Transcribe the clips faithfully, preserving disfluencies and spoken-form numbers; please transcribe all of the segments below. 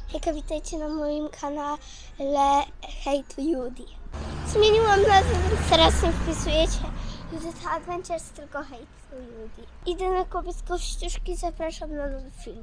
Hejka, witajcie na moim kanale Hey to Judy. Zmieniłam nazwę, więc teraz nie wpisujecie Judyta Adventures, tylko Hey to Judy. Idę na kopiec Kościuszki, zapraszam na nowy film.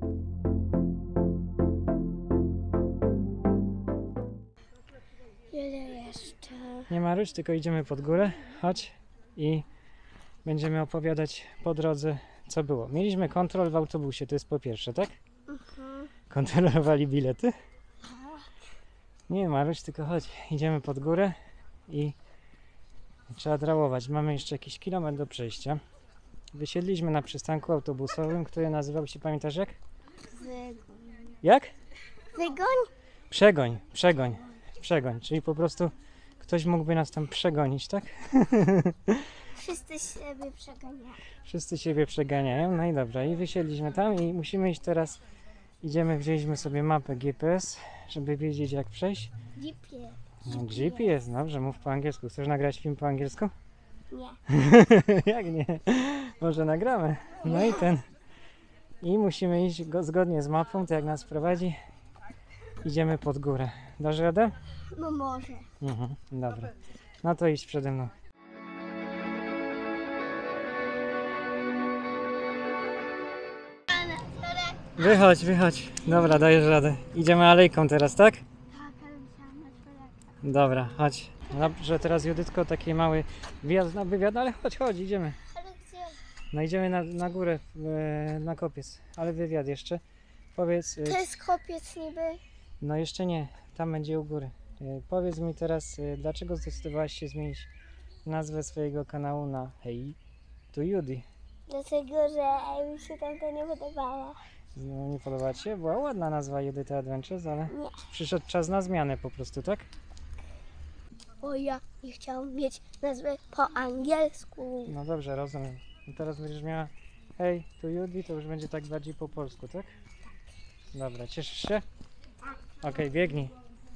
Ile jeszcze? Nie marusz, tylko idziemy pod górę. Chodź i będziemy opowiadać po drodze, co było. Mieliśmy kontrol w autobusie, to jest po pierwsze, tak? Mhm. Kontrolowali bilety? Nie marusz, tylko chodź. Idziemy pod górę i trzeba drałować. Mamy jeszcze jakiś kilometr do przejścia. Wysiedliśmy na przystanku autobusowym, który nazywał się, pamiętasz jak? Wygoń. Jak? Wygoń? Przegoń, przegoń, przegoń. Czyli po prostu ktoś mógłby nas tam przegonić, tak? Wszyscy siebie przeganiają. Wszyscy siebie przeganiają. No i dobra, i wysiedliśmy tam i musimy iść teraz. Idziemy, wzięliśmy sobie mapę G P S, żeby wiedzieć jak przejść. G P S. No, G P S, dobrze, mów po angielsku. Chcesz nagrać film po angielsku? Nie. Jak nie? Może nagramy. No i ten. I musimy iść go, zgodnie z mapą, to jak nas prowadzi. Idziemy pod górę. Dasz radę? No może. Mhm, dobra. No to idź przede mną. Wychodź, wychodź. Dobra, dajesz radę. Idziemy alejką teraz, tak? Tak, ale musiałam na toaletę. Dobra, chodź. Dobrze, teraz Judytko, taki mały wjazd na wywiad, ale chodź, chodź, idziemy. Ale gdzie? No idziemy na, na górę, e, na kopiec, ale wywiad jeszcze. Powiedz, e, To jest kopiec niby. no jeszcze nie, tam będzie u góry. E, powiedz mi teraz, e, dlaczego zdecydowałaś się zmienić nazwę swojego kanału na Hey to Judy? Dlatego, że mi się tam to nie podobało. No, nie podoba ci się? Była ładna nazwa Judyta Adventures, ale Nie. przyszedł czas na zmianę po prostu, tak? Bo ja nie chciałam mieć nazwy po angielsku. No dobrze, rozumiem. I teraz będziesz miała Hey to Judy, to już będzie tak bardziej po polsku, tak? Dobra, cieszysz się? Okej, okay, biegnij.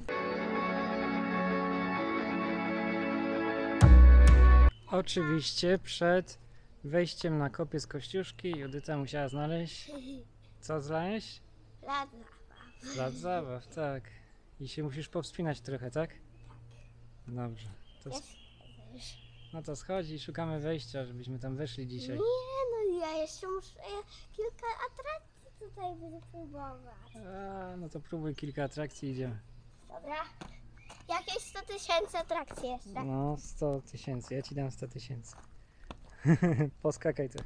Oczywiście przed wejściem na kopiec Kościuszki Judyta musiała znaleźć... Co znaleźć? Ladna. Plac zabaw, tak. I się musisz powspinać trochę, tak? Dobrze. To sk- no to schodź i szukamy wejścia, żebyśmy tam weszli dzisiaj. Nie, no ja jeszcze muszę kilka atrakcji tutaj wypróbować. A, no to próbuj kilka atrakcji, idziemy. Dobra. Jakieś sto tysięcy atrakcji jeszcze. No, sto tysięcy, ja ci dam sto tysięcy. Poskakaj tu.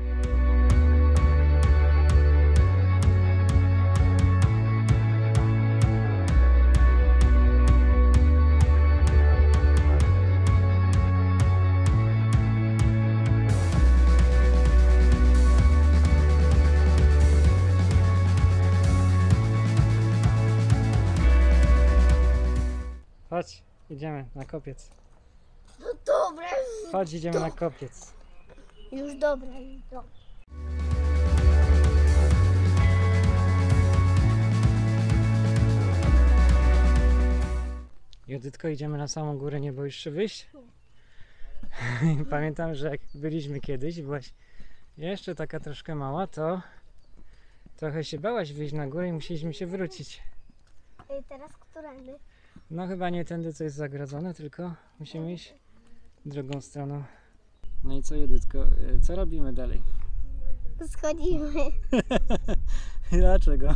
Chodź, idziemy na kopiec. No dobra. Chodź, idziemy na kopiec. Już dobra, już dobra. Judytko, idziemy na samą górę, nie boisz się wyjść? Pamiętam, że jak byliśmy kiedyś, byłaś jeszcze taka troszkę mała, to trochę się bałaś wyjść na górę i musieliśmy się wrócić. I teraz którędy? No chyba nie tędy, co jest zagrodzone, tylko musimy iść drugą stroną. No i co, Judytko, co robimy dalej? Schodzimy. Dlaczego?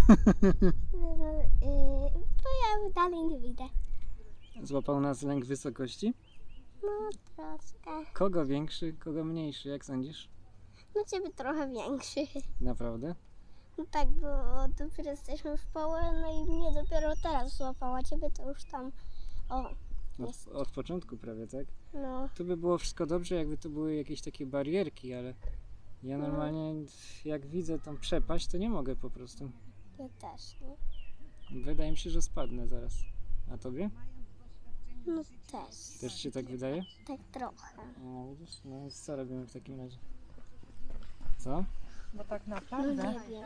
Bo ja dalej nie widzę. Złapał nas lęk wysokości? No troszkę. Kogo większy, kogo mniejszy, jak sądzisz? No ciebie trochę większy. Naprawdę? No tak, bo dopiero jesteśmy w połowie, no i mnie dopiero teraz złapała. Ciebie to już tam, o, Od, od początku prawie, tak? no. Tu by było wszystko dobrze, jakby to były jakieś takie barierki, ale ja normalnie jak widzę tą przepaść, to nie mogę po prostu. Ja też, nie? Wydaje mi się, że spadnę zaraz. A tobie? No też. Też ci się tak wydaje? Tak trochę. No widzisz? No więc co robimy w takim razie? Co? Bo tak No naprawdę nie wiem.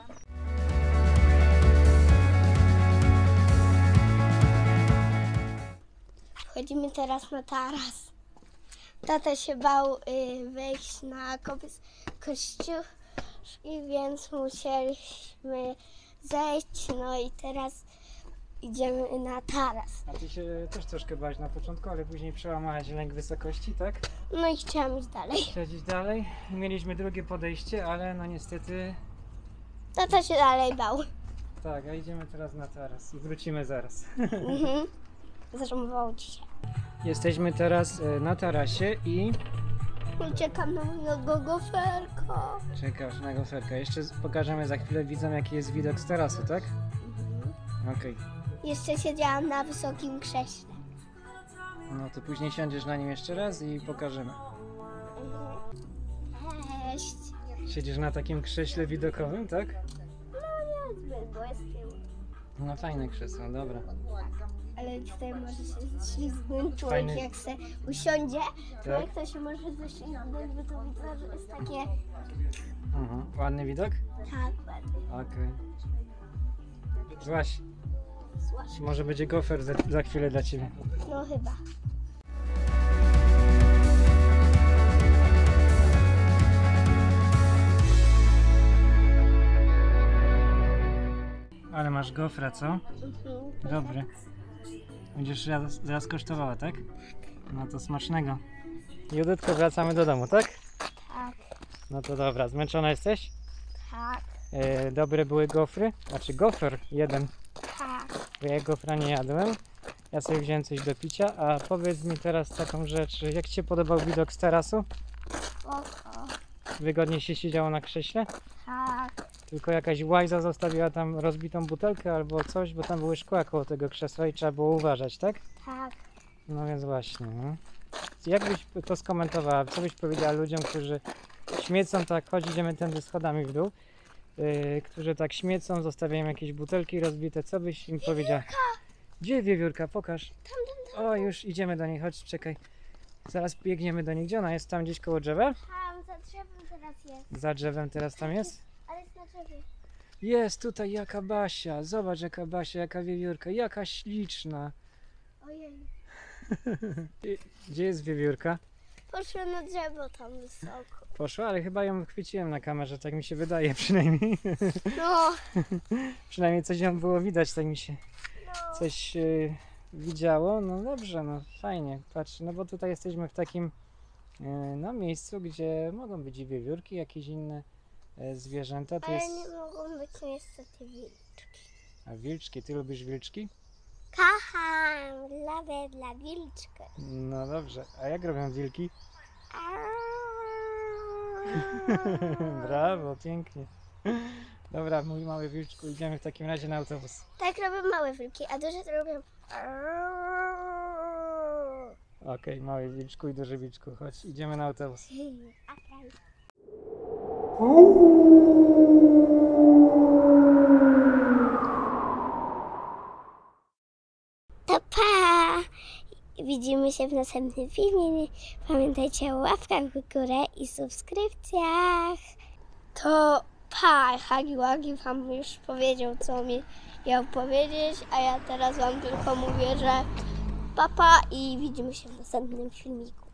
Wchodzimy teraz na taras. Tata się bał y, wejść na kopiec Kościuszki, więc musieliśmy zejść, no i teraz idziemy na taras. A ty się też troszkę bałaś na początku, ale później przełamałaś lęk wysokości, tak? No i chciałam iść dalej. Chciałaś iść dalej. Mieliśmy drugie podejście, ale no niestety... Tata się dalej bał. Tak, a idziemy teraz na taras i wrócimy zaraz. Mhm. Zarąbało ci się. Jesteśmy teraz e, na tarasie i... Uciekam na mojego goferka. Czekasz na goferka. Jeszcze z- pokażemy za chwilę widzom, jaki jest widok z tarasu, tak? Okej. Jeszcze siedziałam na wysokim krześle. No to później siądziesz na nim jeszcze raz i pokażemy. Cześć. Siedzisz na takim krześle widokowym, tak? No niezbyt, bo jest tył. No fajne krzesło, dobra. Ale tutaj może się ślizgnąć człowiek, Fajny- jak se usiądzie, to Tak. jak to się może ześlizgnąć, bo to widzę, że jest takie... Mhm. Ładny widok? Tak, ładnie. Okej. Złaś, Słodkie. może będzie gofer za, za chwilę dla ciebie. No chyba. Ale masz gofra, co? Mhm. Dobry. Będziesz raz, zaraz kosztowała, tak? No to smacznego. Judetko, wracamy do domu, tak? Tak, No to dobra, zmęczona jesteś? tak, E, dobre były gofry? Znaczy gofer jeden, tak. bo ja gofra nie jadłem. Ja sobie wziąłem coś do picia, a powiedz mi teraz taką rzecz, jak Ci się podobał widok z tarasu? Spoko. Wygodnie się siedziało na krześle? Tak. Tylko jakaś łajza zostawiła tam rozbitą butelkę albo coś, bo tam były szkła koło tego krzesła i trzeba było uważać, tak? Tak. No więc właśnie. No. Jak byś to skomentowała? Co byś powiedziała ludziom, którzy śmiecą tak, chodź idziemy tędy schodami w dół, yy, którzy tak śmiecą, zostawiają jakieś butelki rozbite, co byś im powiedziała? Gdzie wiewiórka? Pokaż. O, już idziemy do niej, chodź, czekaj. Zaraz biegniemy do niej. Gdzie ona jest? Tam gdzieś koło drzewa? Tam za drzewem teraz jest. Za drzewem teraz tam jest? Ale jest na drzewie. Jest tutaj jaka Basia. Zobacz jaka Basia, jaka wiewiórka, jaka śliczna. Ojej. Gdzie jest wiewiórka? Poszła na drzewo tam wysoko. Poszła, ale chyba ją chwyciłem na kamerze, tak mi się wydaje przynajmniej. No. Przynajmniej coś ją było widać, tak mi się No. coś yy, widziało. No dobrze, no fajnie. Patrz, no bo tutaj jesteśmy w takim yy, no, miejscu, gdzie mogą być i wiewiórki, jakieś inne yy, zwierzęta. Tu Ale jest... nie mogą być niestety wilczki. A wilczki, ty lubisz wilczki? Kocham lawę dla wilczka. No dobrze, a jak robią wilki? Brawo, pięknie. Dobra, mój mały wilczku, idziemy w takim razie na autobus. Tak robią małe wilki, a duże to robią... Okej, mały wilczku i duży wilczku, chodź, idziemy na autobus. Okej. To pa! Widzimy się w następnym filmie. Pamiętajcie o łapkach w górę i subskrypcjach. To pa! Hagi Wagi wam już powiedział, co mi miał powiedzieć, a ja teraz wam tylko mówię, że papa i widzimy się w następnym filmiku.